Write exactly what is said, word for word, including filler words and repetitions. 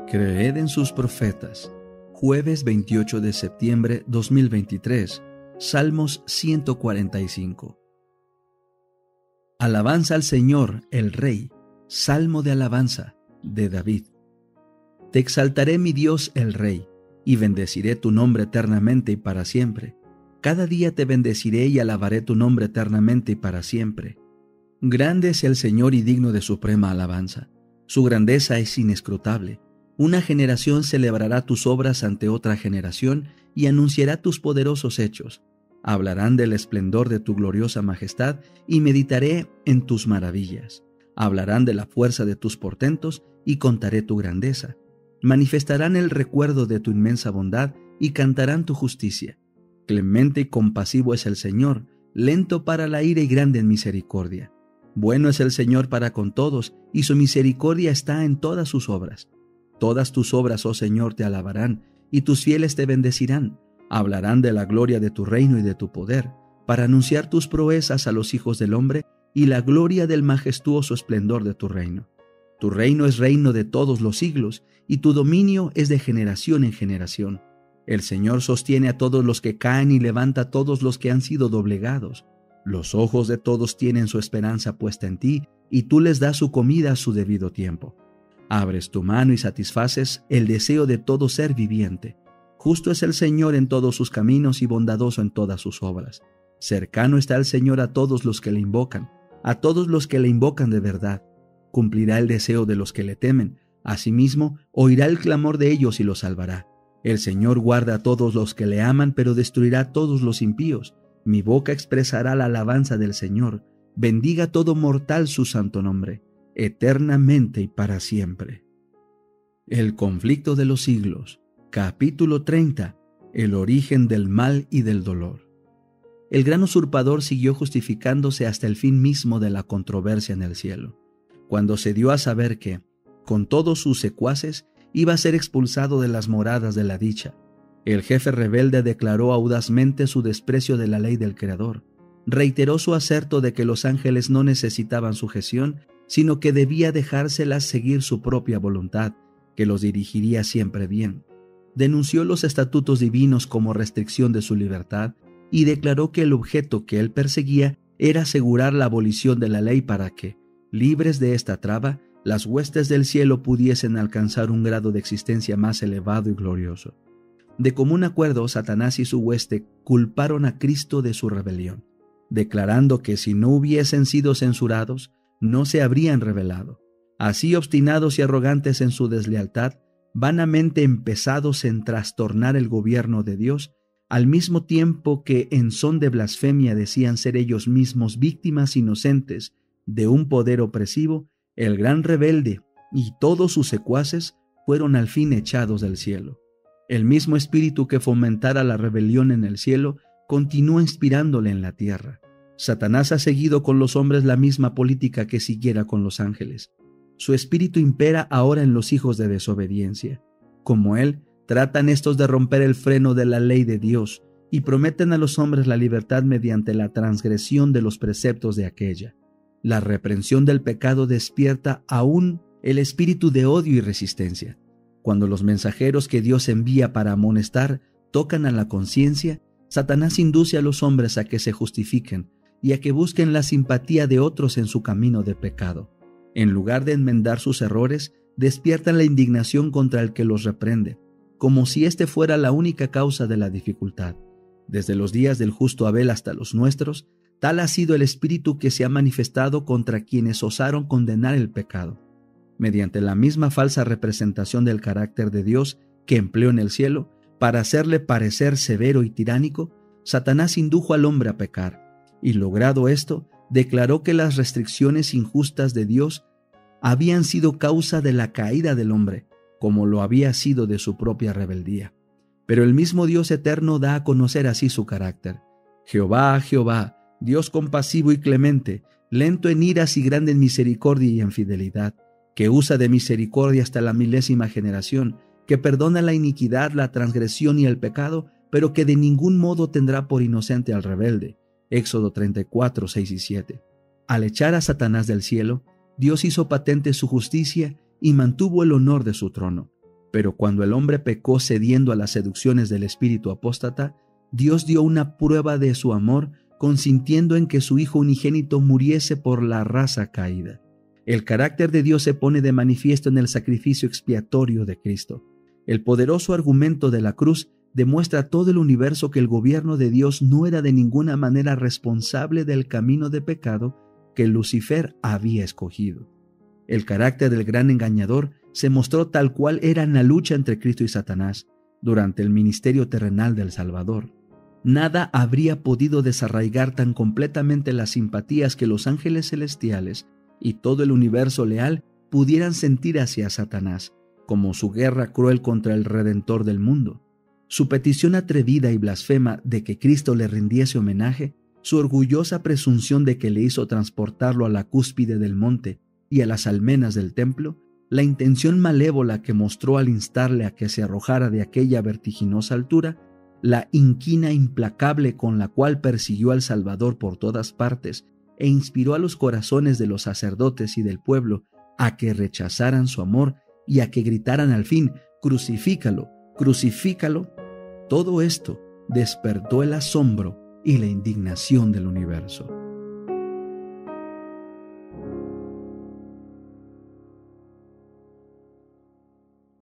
Creed en sus profetas. Jueves veintiocho de septiembre dos mil veintitrés. Salmos ciento cuarenta y cinco. Alabanza al Señor, el Rey. Salmo de alabanza, de David. Te exaltaré, mi Dios, el Rey, y bendeciré tu nombre eternamente y para siempre. Cada día te bendeciré y alabaré tu nombre eternamente y para siempre. Grande es el Señor y digno de suprema alabanza. Su grandeza es inescrutable. Una generación celebrará tus obras ante otra generación y anunciará tus poderosos hechos. Hablarán del esplendor de tu gloriosa majestad y meditaré en tus maravillas. Hablarán de la fuerza de tus portentos y contaré tu grandeza. Manifestarán el recuerdo de tu inmensa bondad y cantarán tu justicia. Clemente y compasivo es el Señor, lento para la ira y grande en misericordia. Bueno es el Señor para con todos, y su misericordia está en todas sus obras. Todas tus obras, oh Señor, te alabarán, y tus fieles te bendecirán. Hablarán de la gloria de tu reino y de tu poder, para anunciar tus proezas a los hijos del hombre y la gloria del majestuoso esplendor de tu reino. Tu reino es reino de todos los siglos, y tu dominio es de generación en generación. El Señor sostiene a todos los que caen y levanta a todos los que han sido doblegados. Los ojos de todos tienen su esperanza puesta en ti, y tú les das su comida a su debido tiempo. Abres tu mano y satisfaces el deseo de todo ser viviente. Justo es el Señor en todos sus caminos y bondadoso en todas sus obras. Cercano está el Señor a todos los que le invocan, a todos los que le invocan de verdad. Cumplirá el deseo de los que le temen. Asimismo, oirá el clamor de ellos y los salvará. El Señor guarda a todos los que le aman, pero destruirá a todos los impíos. Mi boca expresará la alabanza del Señor. Bendiga todo mortal su santo nombre, eternamente y para siempre. El conflicto de los siglos. Capítulo treinta. El origen del mal y del dolor. El gran usurpador siguió justificándose hasta el fin mismo de la controversia en el cielo, cuando se dio a saber que, con todos sus secuaces, iba a ser expulsado de las moradas de la dicha. El jefe rebelde declaró audazmente su desprecio de la ley del Creador. Reiteró su aserto de que los ángeles no necesitaban sujeción, sino que debía dejárselas seguir su propia voluntad, que los dirigiría siempre bien. Denunció los estatutos divinos como restricción de su libertad y declaró que el objeto que él perseguía era asegurar la abolición de la ley para que, libres de esta traba, las huestes del cielo pudiesen alcanzar un grado de existencia más elevado y glorioso. De común acuerdo, Satanás y su hueste culparon a Cristo de su rebelión, declarando que si no hubiesen sido censurados, no se habrían rebelado. Así, obstinados y arrogantes en su deslealtad, vanamente empezados en trastornar el gobierno de Dios, al mismo tiempo que en son de blasfemia decían ser ellos mismos víctimas inocentes de un poder opresivo, el gran rebelde y todos sus secuaces fueron al fin echados del cielo. El mismo espíritu que fomentara la rebelión en el cielo continúa inspirándole en la tierra. Satanás ha seguido con los hombres la misma política que siguiera con los ángeles. Su espíritu impera ahora en los hijos de desobediencia. Como él, tratan estos de romper el freno de la ley de Dios y prometen a los hombres la libertad mediante la transgresión de los preceptos de aquella. La reprensión del pecado despierta aún el espíritu de odio y resistencia. Cuando los mensajeros que Dios envía para amonestar tocan a la conciencia, Satanás induce a los hombres a que se justifiquen y a que busquen la simpatía de otros en su camino de pecado. En lugar de enmendar sus errores, despiertan la indignación contra el que los reprende, como si éste fuera la única causa de la dificultad. Desde los días del justo Abel hasta los nuestros, tal ha sido el espíritu que se ha manifestado contra quienes osaron condenar el pecado. Mediante la misma falsa representación del carácter de Dios que empleó en el cielo, para hacerle parecer severo y tiránico, Satanás indujo al hombre a pecar, y logrado esto, declaró que las restricciones injustas de Dios habían sido causa de la caída del hombre, como lo había sido de su propia rebeldía. Pero el mismo Dios eterno da a conocer así su carácter. Jehová, Jehová, Dios compasivo y clemente, lento en iras y grande en misericordia y en fidelidad, que usa de misericordia hasta la milésima generación, que perdona la iniquidad, la transgresión y el pecado, pero que de ningún modo tendrá por inocente al rebelde. Éxodo treinta y cuatro, seis y siete. Al echar a Satanás del cielo, Dios hizo patente su justicia y mantuvo el honor de su trono. Pero cuando el hombre pecó cediendo a las seducciones del espíritu apóstata, Dios dio una prueba de su amor, consintiendo en que su Hijo unigénito muriese por la raza caída. El carácter de Dios se pone de manifiesto en el sacrificio expiatorio de Cristo. El poderoso argumento de la cruz demuestra a todo el universo que el gobierno de Dios no era de ninguna manera responsable del camino de pecado que Lucifer había escogido. El carácter del gran engañador se mostró tal cual era en la lucha entre Cristo y Satanás durante el ministerio terrenal del Salvador. Nada habría podido desarraigar tan completamente las simpatías que los ángeles celestiales y todo el universo leal pudieran sentir hacia Satanás, como su guerra cruel contra el Redentor del mundo. Su petición atrevida y blasfema de que Cristo le rindiese homenaje, su orgullosa presunción de que le hizo transportarlo a la cúspide del monte y a las almenas del templo, la intención malévola que mostró al instarle a que se arrojara de aquella vertiginosa altura, la inquina implacable con la cual persiguió al Salvador por todas partes e inspiró a los corazones de los sacerdotes y del pueblo a que rechazaran su amor y a que gritaran al fin: «Crucifícalo, crucifícalo». Todo esto despertó el asombro y la indignación del universo.